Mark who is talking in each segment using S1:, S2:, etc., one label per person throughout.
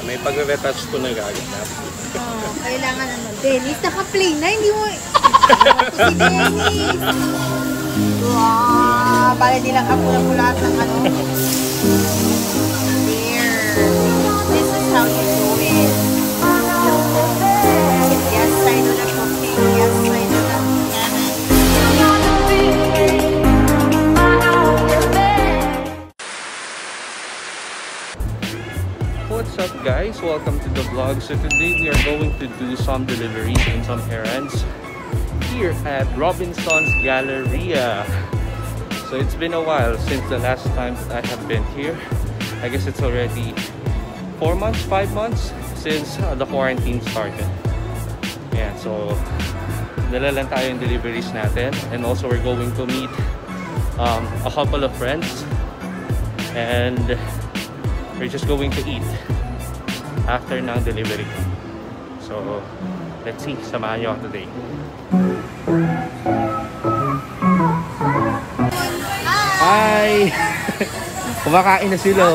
S1: may pagre-retouch ko na gaganap.
S2: Kailangan ano. Dennis, naka-play na, hindi mo... Si Dennis! Wow! Bale nilang kapula-pula lahat ng ano. There. This is how you do it. Yes, I know the cooking. Yes, I know the...
S1: What's up guys? Welcome to the vlog. So today we are going to do some deliveries and some errands here at Robinson's Galleria. So it's been a while since the last time I have been here. I guess it's already 4 months, 5 months since the quarantine started. Yeah, so dala lang tayo yung deliveries natin, and also we're going to meet a couple of friends, and we're just going to eat after ng delivery. So, let's see. Samahan nyo ako today. Hi! Kumakain na sila.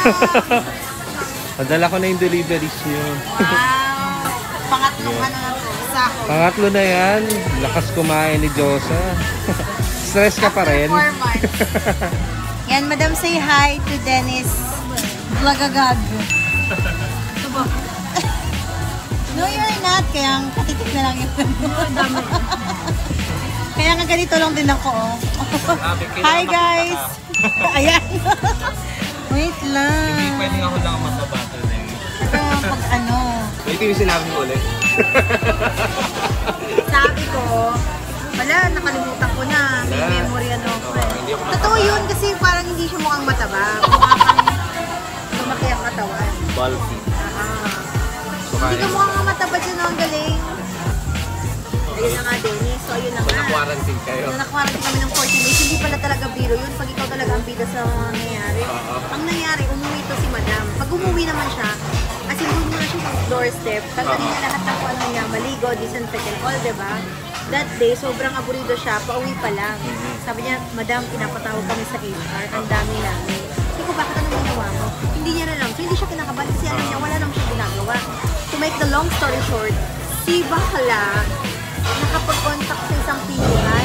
S1: Padala ko na yung deliveries nyo.
S2: Wow! Pangatlong ano na to? Sako.
S1: Pangatlo na yan. Lakas kumain ni Josa. Stress ka pa rin.
S2: 4 months. Yan, madam, say hi to Dennis Vlogagag. No, you're not. Kaya katitik na lang yun. Kaya nga ganito lang din ako. Hi guys! Ayan. Wait lang.
S1: Hindi pwedeng ako lang makabattle na yun.
S2: Ito pag ano.
S1: Wait, yung sinabi mo ulit.
S2: Sabi ko, wala, nakalimutan ko na. May memory ano. Totoo yun kasi parang hindi siya mukhang mataba. Mukhang lumaki ang katawan.
S1: Bulky.
S2: Hindi ka mukhang mataba dyan, ang galing. Ayun na nga, Dennis. So, ayun na nga.
S1: Na-quarantine kayo.
S2: Na-quarantine kami ng 14 days. Hindi pala talaga biro yun. Pag ikaw talaga ang bida sa nangyayari. Ang nangyari, umuwi to si madam. Pag umuwi naman siya, as in, doon muna siya sa doorstep. Tanggalin niya lahat ng ano niya, maligo, disinfectant, all, diba? That day, sobrang aburido siya. Pauwi pa lang. Sabi niya, madam, pinapatawag kami sa HR. Ang dami namin. Sabi ko, bakit ano ginawa mo? Hindi niya na lang. So, hindi siya kinakabahan kasi alam niya, wala naman siya ginagawa. To make the long story short, si Bakla nakapag-contact sa isang PUI.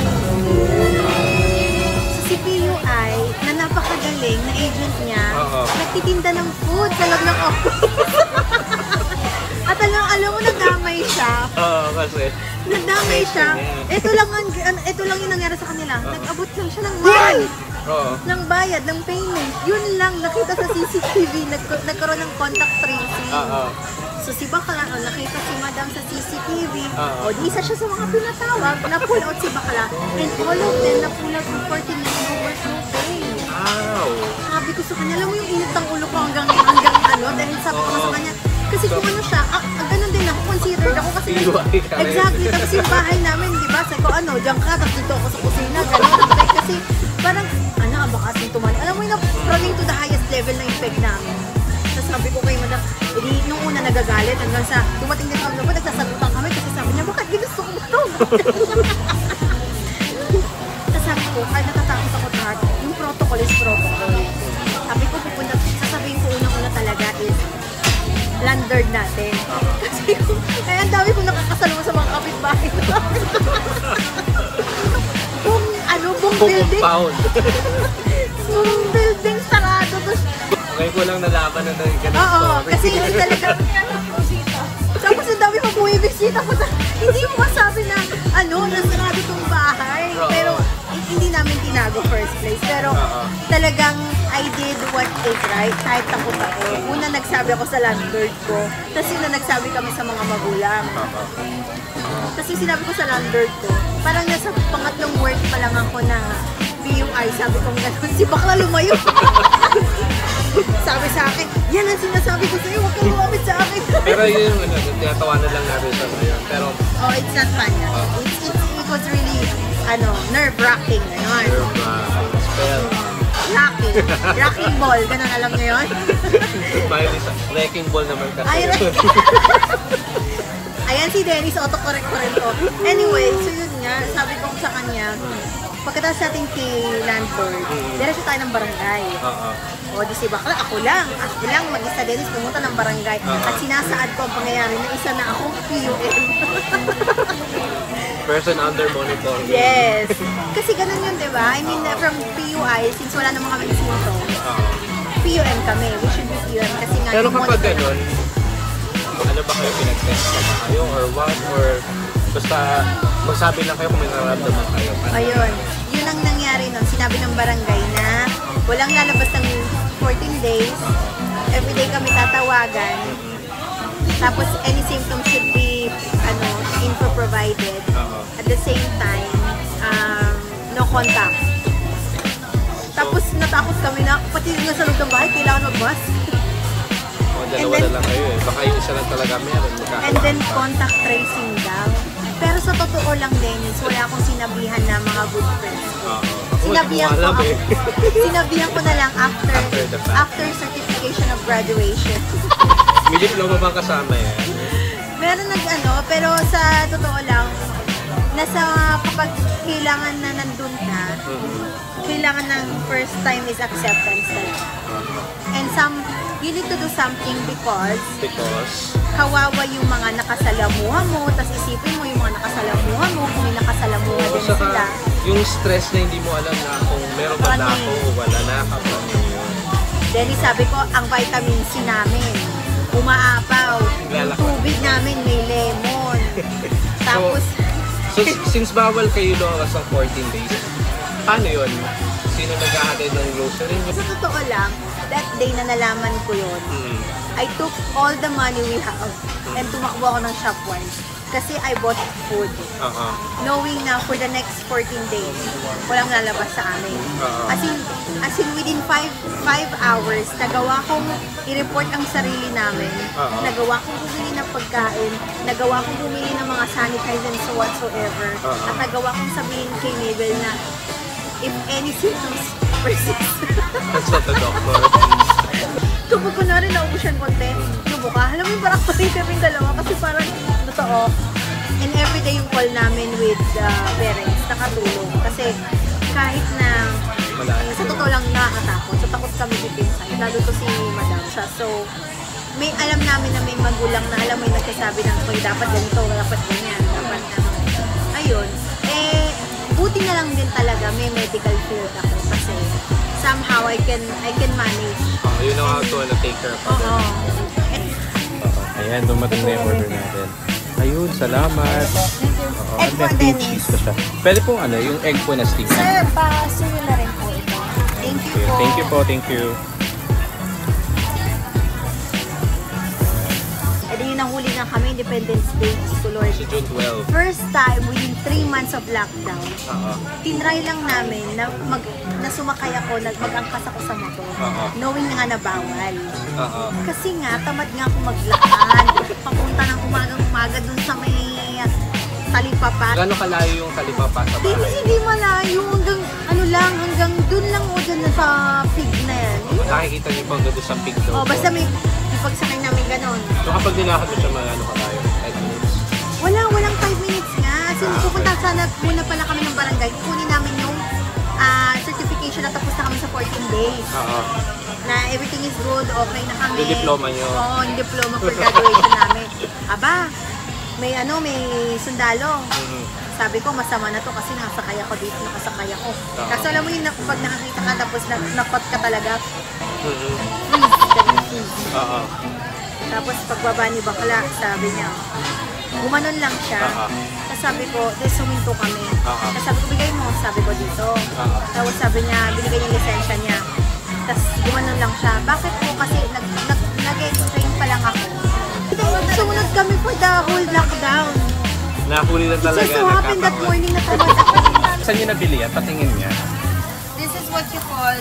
S2: So, si PUI, na napakagaling na agent niya, nagtitinda ng food sa loob ng office. At alam mo, nadamay siya.
S1: Oo, kasi
S2: Nadamay siya. Ito lang yung nangyari sa kanila. Nag-abot lang siya ng money. Ng bayad, ng payment. Yun lang, nakita sa CCTV, nagkaroon ng contact tracing. So si Bakla, nakita si madam sa CCTV, o di isa siya sa mga pinatawag, na-pull out si Bakla, and all of them na-pull out ng 14 million worth no pay.
S1: Wow!
S2: Sabi ko sa kanya, alam mo yung init ng ulo ko hanggang ano, dahil sabi ko sa kanya, kasi kung ano siya, ganun din ako, considered ako kasi exactly, tapos yung bahay namin, di ba, sabi ko, ano, diyan ka, tapos dito ako sa kusina, gano'n, kasi parang, baka sintoman, alam mo yung running to the highest level na effect namin. Tapos sabi ko kay madam, nung una nagagalit hanggang sa dumating din kami na nagsasagutan kami kasi sabi niya, bakit ginusto ko ba ito? Tapos sabi ko, kahit natatakot ako lahat, yung protocol is protocol. Sabi ko, sasabihin ko unang-una talaga is landlord natin. Kasi ko, kaya ang dami kong nakakasalama sa mga kapitbahay namin. Buong building. Buong building sarado.
S1: Okay ko lang nalaman na ganun.
S2: Oo, kasi hindi talaga. Tapos ang dami pang bumibisita ko. Hindi mo masabi na, nasarado tong bahay. Pero hindi namin tinago first place. Pero talagang I did what is right. Kahit takot ako. Una nagsabi ako sa landlord ko. Tapos yun na nagsabi kami sa mga magulang. Tapos yung sinabi ko sa landlord ko, parang nasa pangatlong word pa lang ako na PUI. Sabi ko gano'n, si Bakla lumayo. Sabi sa akin, yan ang sinasabi ko sa'yo, huwag kang lumapit sa akin.
S1: Pero yun, tinatawanan lang natin sa ngayon. Pero,
S2: it's not fun. It was really, nerve-wracking.
S1: Spell.
S2: Rocking ball, gano'n, alam niyo yun?
S1: Wrecking ball naman kasi.
S2: Ayan si Dennis, autocorrect ko rin to. Anyway, so yun nga, sabi ko sa kanya, pagkatapos natin kay landlord, diretso tayo ng barangay. O, di si Bakla, ako lang mag-isa Dennis, pumunta ng barangay. At sinasaad ko ang pangyayari na isa na akong PUM.
S1: Person under monitoring.
S2: Yes. Kasi ganun yun, di ba? I mean, from PUI, since wala naman kami symptoms, PUM kami. We should be PUM kasi nga
S1: Pero
S2: yung
S1: kapag
S2: monitor-
S1: ganun, ano ba kayo, pinag-test na ba kayo or what? Or basta magsabi lang kayo kung may nararamdaman kayo?
S2: Ayun. Yun ang nangyari nun. Sinabi ng barangay na walang lalabas ng 14 days. Everyday kami tatawagan. Tapos any symptoms should be info provided. At the same time, no contact. Tapos natakot kami na pati nga sa loob ng bahay kailangan mag-mask.
S1: Dalawa lang kayo eh. Baka yung isa lang talaga meron.
S2: And then contact tracing daw. Pero sa totoo lang, Dennis, wala akong sinabihan na mga good friends ko. Sinabihan ko na lang after certification of graduation.
S1: May diploma bang kasama yan?
S2: Meron pero sa totoo lang, kapag kailangan na nandun ka, kailangan ng first time is acceptance talaga. And you need to do something because kawawa yung mga nakasalamuha mo, tapos isipin mo yung mga nakasalamuha mo, kung may nakasalamuha din sila.
S1: Yung stress na hindi mo alam na kung meron ba na ako o wala na kapag yun.
S2: Then sabi ko, ang vitamin C namin, umaapaw. Yung tubig namin may lemon. Tapos,
S1: so since bawal kayo lumabas ng 14 days, paano yun? Sino nag-ahatid ng grocery?
S2: Sa totoo lang, that day na nalaman ko yun, I took all the money we have and tumakbo ako ng Shopwise. Kasi I bought food. Knowing na for the next 14 days, walang lalabas sa amin. As in within 5 hours, nagawa kong i-report ang sarili namin. Nagawa kong bumili ng pagkain. Nagawa kong bumili ng mga sanitizers whatsoever. At nagawa kong sabihin kay Mabel na if any symptoms persist.
S1: That's what the doctor.
S2: Tubo ko na rin, naubos yan konti. Tubo ka. Alam mo yung parang pati kami dalawa kasi parang totoo. And everyday yung call namin with the parents, nakatulong. Kasi kahit na sa totoo lang nakakatakot. So takot kami dipinsan. Lalo to si Madam siya. So may alam namin na may magulang na alam mo yung nagsasabi ng dapat ganito, dapat ganyan, dapat ayun. Buti na lang din talaga may medical field ako kasi somehow I can manage.
S1: You know how to take care of it. Ayan, dumating na yung order natin. Ayun, salamat.
S2: Egg po, Dennis.
S1: Cheese pa siya. Pwede pong yung egg po na stick.
S2: Sir, pa-suyo na rin po ito. Thank you po.
S1: Thank you po, thank you.
S2: Yun ang huli na kami, Independence Day, Lord.
S1: Si June 12.
S2: First time within 3 months of lockdown, tinry lang namin na sumakay ako, mag-angkas ako sa motor, knowing nga na bawal. Kasi nga, tamad nga ako maglakad. Papunta ng umagang-umaga dun sa may Talipapa.
S1: Gano'ng kalayo yung Talipapa sa bahay?
S2: Hindi malayo, hanggang dun lang o dun sa pig na yan.
S1: Nakikita niyo pa hanggang doon sa pig doon.
S2: Basta may pagsakay namin ganon.
S1: So kapag nilakad mo siya, magano ka tayo? 5 minutes?
S2: Walang 5 minutes nga. So pupunta sana muna pala kami ng barangay. Kunin namin yung certification na tapos na kami sa 14 days. Na everything is good, okay na kami.
S1: Yung diploma nyo?
S2: Oo, yung diploma for graduation namin. Aba, may sundalo. Sabi ko, masama na to kasi nakasakay ako dito, nakasakay ako. Kasi alam mo yun, pag nakakita ka tapos nakot ka talaga, freeze. Tapos pagbaba ni Bakla, sabi niya, gumanon lang siya. Tapos sabi ko, suminto kami. Tapos sabi ko, bigay mo, sabi ko dito. Tapos sabi niya, binigay niya yung lisensya niya. Tapos gumanon lang siya. Bakit po? Kasi nag-explain pa lang ako. Sumunod kami for the whole lockdown.
S1: Nahuli lang talaga.
S2: It just so happened that morning na tawag ako.
S1: Saan niyo nabili yan? Patingin niya.
S2: This is what you call...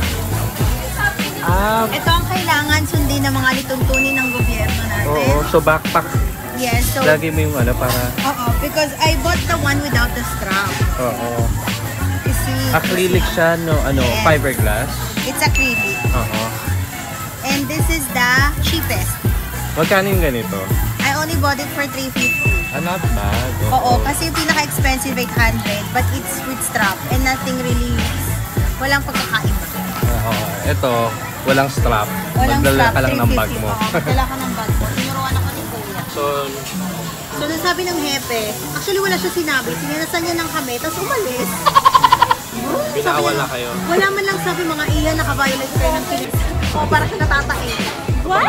S2: Ito ang kailangan sundin ng mga lituntunin ng gobyerno natin.
S1: So backpack.
S2: Yes, so...
S1: Lagi mo yung para...
S2: because I bought the one without the strap. You see?
S1: Acrylic siya,
S2: yes.
S1: Fiberglass.
S2: It's acrylic. And this is the cheapest.
S1: Magkano yung ganito?
S2: I only bought it for 350.
S1: Ah, not bad.
S2: Oo, kasi yung pinaka-expensive 800, but it's with strap and nothing really, walang pagkakaiba.
S1: Ito, walang strap.
S2: Walang
S1: Magdala
S2: strap,
S1: ka lang ng bag mo.
S2: Magdala ka ng bag mo. Tinuruan ako ni Kuya. So, nasabi ng hepe, actually wala siya sinabi, sininasan niya ng kami, tapos umalis.
S1: Binawal na kayo.
S2: Wala man lang sabi mga iyan, naka-violate kayo ng kinis. O, para siya natatain. What?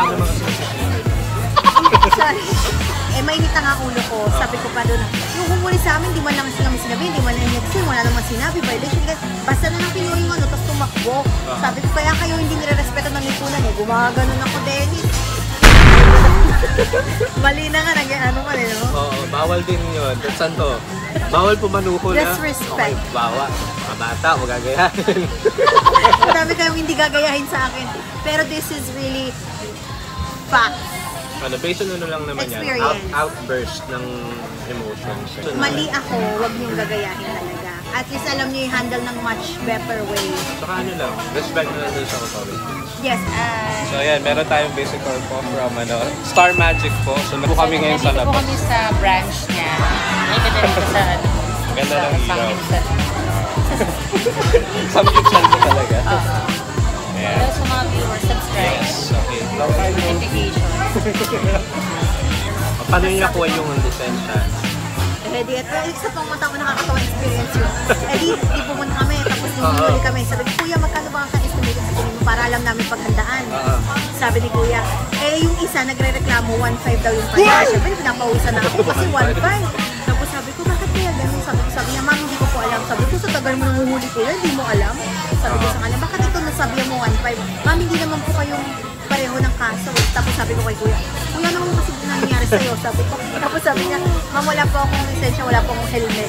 S2: Sorry. Mainit na nga ulo ko. Sabi ko pa doon, yung humuli sa amin, di man lang sinabi, di man lang nagsin, wala naman sinabi, violation. Basta na lang pinuring ano, tapos tumakbo. Sabi ko, kaya kayo hindi nire-respeto ng lipunan eh. Gumaganon ako, Dennis. Mali na nga, ano man eh, no?
S1: Oo, bawal din yun. Saan to? Bawal pumanuho na.
S2: Disrespect.
S1: Okay, bawal. Mga bata, magagayahin.
S2: Marami kayong hindi gagayahin sa akin. Pero this is really fact.
S1: Ano, based on ano lang naman yan? Outburst ng emotions.
S2: Mali ako, wag niyong gagayahin talaga. At least alam niyo yung handle ng much better way.
S1: Saka ano lang, respect na lang dun sa authority.
S2: Yes,
S1: So ayan, meron tayong basic order po from Star Magic po. So nandito kami ngayon sa labas.
S3: Nandito po kami sa branch niya. Ay, ganda dito sa ano.
S1: Ganda ng ilaw.
S3: Pangipsan.
S1: Samgyupsal ko talaga. Ayan.
S3: Hello sa mga viewers, subscribe.
S1: Yes, okay. Long time mo.
S3: Notification.
S1: Paano niyo nakuha yung lisensya?
S2: di ito, isa pang matang nakakatawa experience yun. Di pumunta kami, tapos nung huli kami, sabi ko, Kuya, magkano ba ang estimate sa tingin mo para alam namin paghandaan? Sabi ni Kuya, yung isa nagre-reklamo, 1.5 daw yung price. Siyempre, pinapawisan na ako kasi 1.5. Tapos sabi ko, bakit kaya ganun? Sabi niya, ma'am, hindi ko po alam. Sabi ko, sa tagal mo nanguhuli Kuya, hindi mo alam? Sabi ko sa kanya, bakit ito nasabi mo 1.5? Ma'am, hindi naman po kayong pareho ng kaso. Tapos sabi ko kay Kuya, Kuya, ano kasi nangyari sa'yo? Sabi ko, tapos sabi niya, ma'am, wala po akong lisensya, wala po akong helmet.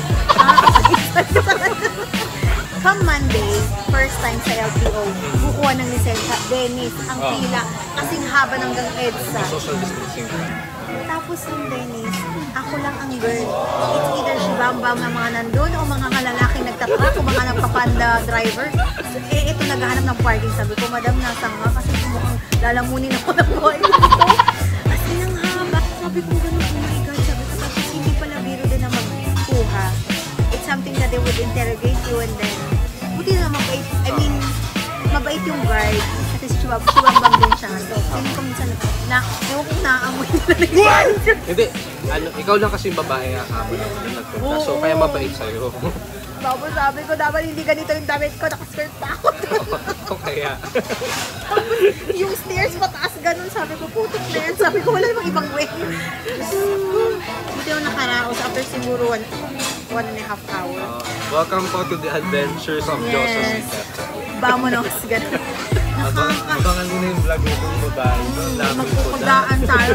S2: Come Monday, first time sa LTO, kukuha ng lisensya. Dennis, ang pila, kasing haba ng EDSA.
S1: Social distancing.
S2: Tapos ng Dennis, ako lang ang girl. It's either si Bam-Bam na mga nandun o mga kalalaking nagtatruck o mga nagpapanda driver. So, ito naghahanap ng parking. Sabi ko, Madam, nasa nga kasi mukhang lalamunin ako ng buhay dito. Kasi ang haba. Sabi ko, gano'n, oh my God. Sabi ko, tapos hindi pala biro din na magkuha. It's something that they would interrogate you and then, buti na mabait. I mean, mabait yung guard. Kasi si Bam-Bam din siya. So, hindi ko minsan ewan kong naamoy nila.
S1: Hindi, ikaw lang kasi yung babae nga habang na nagpunta. So, kaya mabait sa'yo.
S2: Tapos sabi ko, dapat hindi ganito yung damit ko. Nakaskirt pa ako.
S1: O kaya.
S2: Yung stairs mataas ganun. Sabi ko, putik na yan. Sabi ko, wala namang ibang way. Buti yung nakaraos after siguro 1.5 hours.
S1: Welcome po to the adventures of Joseph.
S2: Bamonos, ganun.
S1: Abangan mo na yung vlog nitong babae.
S2: Magpupagdaan tayo.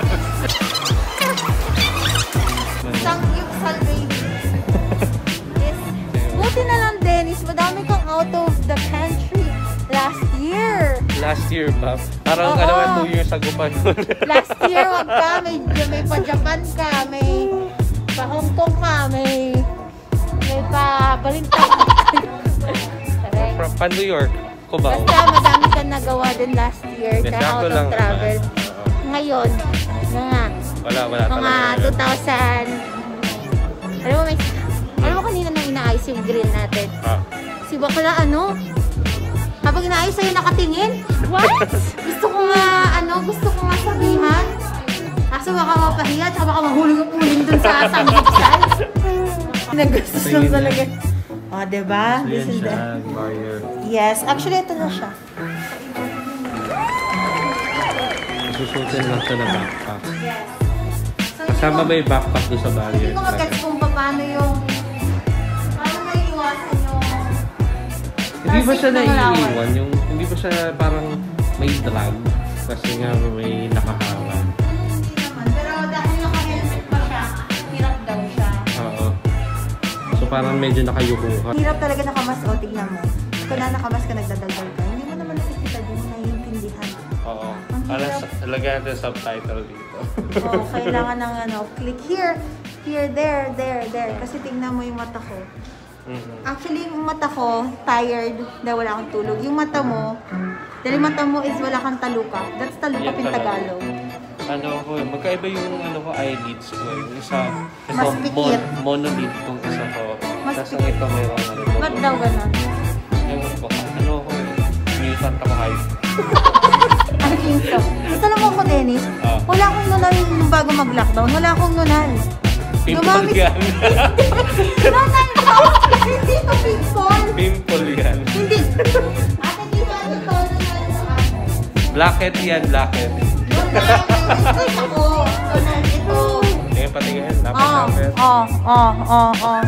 S2: Sangyupsal, baby. Buti na lang, Dennis. Madami kang out of the country last year.
S1: Last year ba? Parang alam 2 years ago pa nun.
S2: Last year, wag ka. May pa-Japan ka. May pa-Hong Kong ka. May pa-Balintang ka.
S1: Pa-New York. Cubao.
S2: Basta madami kang nagawa din last year. Kaya out of travel. Ngayon, na nga.
S1: Wala
S2: mga 2000. Alam mo kanina nang inaayos yung grill natin. Si bakla habang inaayos sa'yo nakatingin. What? Gusto ko nga sabihan. Kaso baka mapahiya at baka mahulog ang uling dun sa samgipsal. Nagastos lang talaga. O, diba? This is the... Yes. Actually, ito na siya.
S1: Susutin lang siya na backpack.
S2: Yes.
S1: Kasama ba yung backpack doon sa barrier?
S2: Hindi ko mag-gets kung paano may iwasan yung...
S1: Hindi ba siya naiiwan? Hindi ba siya parang may drag? Kasi nga may nakahawan.
S2: Hindi naman. Pero dahil naka-helmet pa siya, hirap daw siya.
S1: Oo. So parang medyo nakayuko ka.
S2: Hirap talaga nakamas. O, tignan mo. Kung nakamas ka, nagdadaldal ka. Hindi mo naman nakikita din mo naiintindihan.
S1: Oo. Parang lagyan natin subtitle dito.
S2: Oo, kailangan ng click here, there. Kasi tignan mo yung mata ko. Actually, yung mata ko, tired dahil wala akong tulog. Yung mata mo, dahil mata mo is wala kang taluka. That's taluka in Tagalog.
S1: ano ko, magkaiba yung ano ko, eyelids ko. Yung isa,
S2: Mas pikit.
S1: monolid tong isa ko.
S2: Mas
S1: Tapos ang ito meron ano.
S2: Ba't daw ganon?
S1: Ewan ko, ano ko, mutant ako hype.
S2: I think so. Gusto lang ako, Dennis.
S1: Ah.
S2: Wala akong nunan nung bago mag-lockdown. Wala akong nunan.
S1: Pimple yan.
S2: Nunan ko! Hindi to pimple.
S1: Pimple yan.
S2: Hindi. Ate, hindi ko ano to. Nunan sa akin.
S1: Blackhead yan, blackhead.
S2: Nunan. Nunan ako. Nunan ito.
S1: Tingin patingin,
S2: Oh,
S1: lapit-lapit.
S2: oh.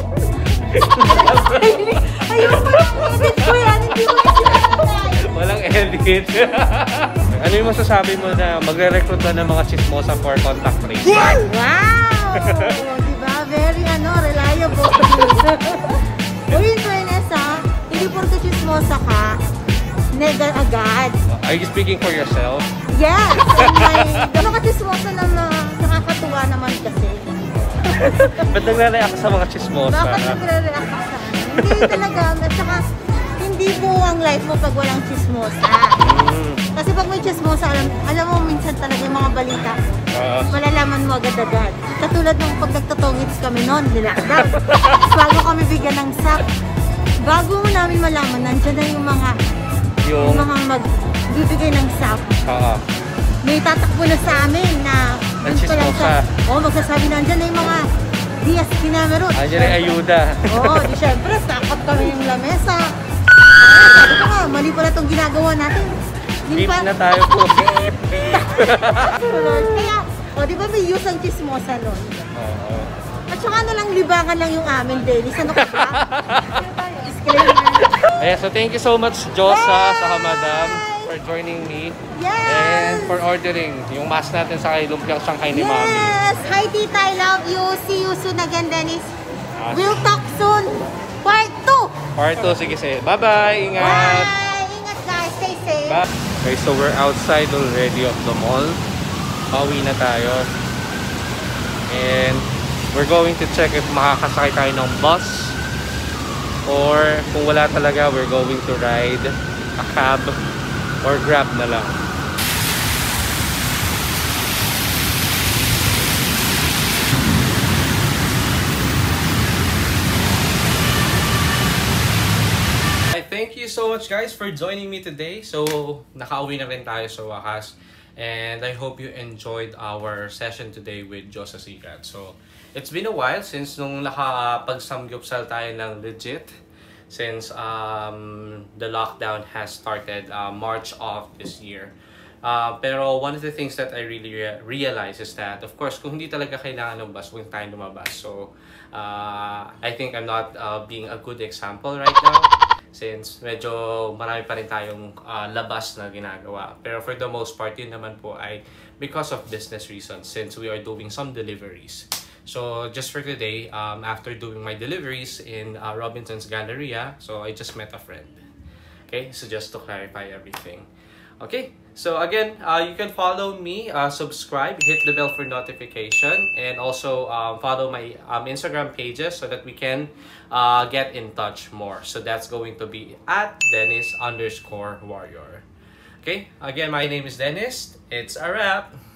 S2: Ayoko lang. Edit ko yan. Hindi ko yan sinanay.
S1: Walang edit. Ano yung masasabi mo na magre-recruit na ng mga chismosa for contact tracing?
S2: Wow! Diba? Very reliable. Uy, in fairness hindi porke chismosa ka, nega agad.
S1: Are you speaking for yourself?
S2: Yes! Ano ka chismosa na nakakatuwa naman kasi.
S1: Ba't nagre-react ka sa mga chismosa?
S2: Bakit nagre-react ka sa akin? Hindi talaga. At saka, hindi buo ang life mo pag walang chismosa. Kasi pag may chismosa, alam mo minsan talaga yung mga balita, malalaman mo agad-agad. Katulad ng pag nagtotongits kami noon, nilockdown. Bago kami bigyan ng sack, bago mo namin malaman, nandiyan na yung mga magbibigay ng sack. May tatakbo na sa amin na
S1: chismosa.
S2: magsasabi nandiyan na yung mga Diaz Kinamero.
S1: Andiyan ay ayuda.
S2: Di syempre, sakot kami yung lamesa. Sabi ko nga, mali pala itong ginagawa natin.
S1: Beep na tayo po.
S2: Kaya, di ba may use ang chismosa nun? At saka lang, libangan lang yung amin, Dennis. Ano ka ba? Disclaimer.
S1: Ayan, so thank you so much, Josa, sa Madam, for joining me.
S2: Yes!
S1: And for ordering yung mask natin sa kay Lumpiang Shanghai ni Mami.
S2: Yes! Hi, Tita. I love you. See you soon again, Dennis. We'll talk soon. Part 2.
S1: Part 2, sige. Bye-bye. Ingat.
S2: Bye! Ingat, guys. Stay safe.
S1: Bye. Okay, so we're outside already of the mall. Pauwi na tayo. And we're going to check if makakasakay tayo ng bus. Or kung wala talaga, we're going to ride a cab or grab na lang. Thank you so much guys for joining me today. So, nakauwi na rin tayo sa wakas. And I hope you enjoyed our session today with Josa Sikat. So, it's been a while since nung nakapag-samgyupsal tayo ng legit. Since the lockdown has started March of this year. Pero one of the things that I really realize is that, of course, kung hindi talaga kailangan ng bus, huwag tayo lumabas. So, I think I'm not being a good example right now. Since medyo marami pa rin tayong labas na ginagawa. Pero for the most part, yun naman po ay because of business reasons since we are doing some deliveries. So just for today, after doing my deliveries in Robinson's Galleria, so I just met a friend. Okay, so just to clarify everything. Okay, so again, you can follow me, subscribe, hit the bell for notification, and also follow my Instagram pages so that we can get in touch more. So that's going to be at Dennis_Warrior. Okay, again, my name is Dennis. It's a wrap.